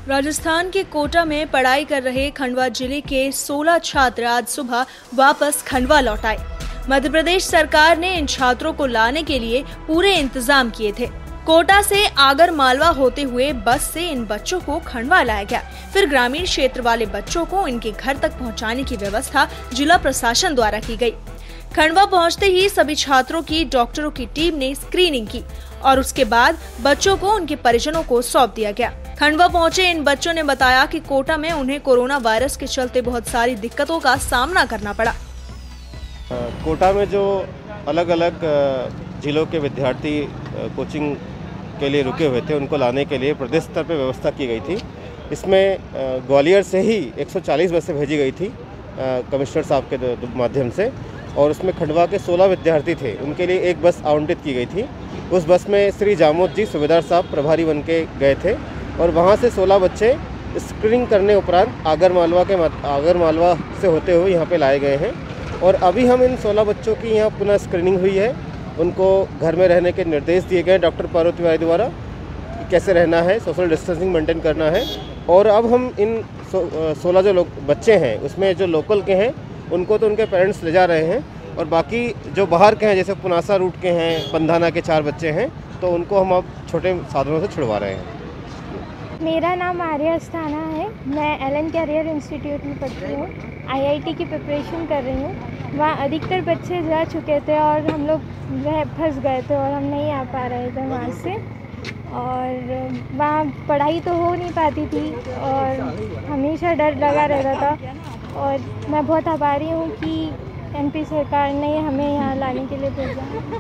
राजस्थान के कोटा में पढ़ाई कर रहे खंडवा जिले के 16 छात्र आज सुबह वापस खंडवा लौट आए। मध्य प्रदेश सरकार ने इन छात्रों को लाने के लिए पूरे इंतजाम किए थे। कोटा से आगर मालवा होते हुए बस से इन बच्चों को खंडवा लाया गया। फिर ग्रामीण क्षेत्र वाले बच्चों को इनके घर तक पहुंचाने की व्यवस्था जिला प्रशासन द्वारा की गई। खंडवा पहुंचते ही सभी छात्रों की डॉक्टरों की टीम ने स्क्रीनिंग की और उसके बाद बच्चों को उनके परिजनों को सौंप दिया गया। खंडवा पहुंचे इन बच्चों ने बताया कि कोटा में उन्हें कोरोना वायरस के चलते बहुत सारी दिक्कतों का सामना करना पड़ा। कोटा में जो अलग अलग जिलों के विद्यार्थी कोचिंग के लिए रुके हुए थे, उनको लाने के लिए प्रदेश स्तर पर व्यवस्था की गई थी। इसमें ग्वालियर से ही 140 बसें भेजी गई थी कमिश्नर साहब के माध्यम से, और उसमें खंडवा के 16 विद्यार्थी थे, उनके लिए एक बस आवंटित की गई थी। उस बस में श्री जामोद जी सूबेदार साहब प्रभारी बन के गए थे और वहाँ से 16 बच्चे स्क्रीनिंग करने उपरांत आगर मालवा से होते हुए यहाँ पे लाए गए हैं। और अभी हम इन 16 बच्चों की यहाँ पुनः स्क्रीनिंग हुई है। उनको घर में रहने के निर्देश दिए गए डॉक्टर पार्वती तिवारी द्वारा कि कैसे रहना है, सोशल डिस्टेंसिंग मेंटेन करना है। और अब हम इन 16 जो बच्चे हैं उसमें जो लोकल के हैं उनको तो उनके पेरेंट्स ले जा रहे हैं, और बाकी जो बाहर के हैं जैसे पुनासा रूट के हैं, पंधाना के 4 बच्चे हैं, तो उनको हम अब छोटे साधनों से छुड़वा रहे हैं। मेरा नाम आर्या अस्थाना है। मैं एलन कैरियर इंस्टीट्यूट में पढ़ती हूँ। IIT की प्रिपरेशन कर रही हूँ। वहाँ अधिकतर बच्चे जा चुके थे और हम लोग फंस गए थे और हम नहीं आ पा रहे थे वहाँ से, और वहाँ पढ़ाई तो हो नहीं पाती थी और हमेशा डर लगा रहता था। और मैं बहुत आभारी हूँ कि MP सरकार ने हमें यहाँ लाने के लिए भेजा।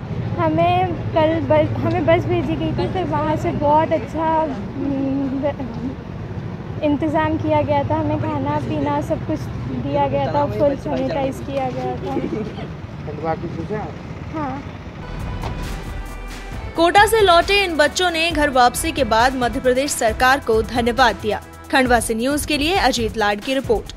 हमें बस भेजी गई थी, फिर वहाँ से बहुत अच्छा इंतज़ाम किया गया था। हमें खाना पीना सब कुछ दिया गया था, फुल सैनिटाइज किया गया था। हाँ। कोटा से लौटे इन बच्चों ने घर वापसी के बाद मध्य प्रदेश सरकार को धन्यवाद दिया। खंडवा से न्यूज के लिए अजीत लाड की रिपोर्ट।